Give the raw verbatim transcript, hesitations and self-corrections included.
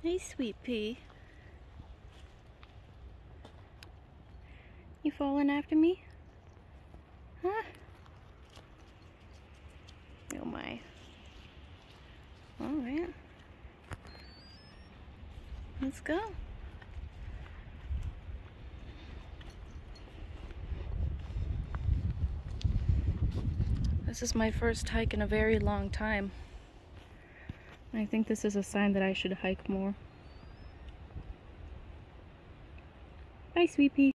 Hey, sweet pea. You falling after me? Huh? Oh my. Alright. Let's go. This is my first hike in a very long time. I think this is a sign that I should hike more. Bye, sweet pea.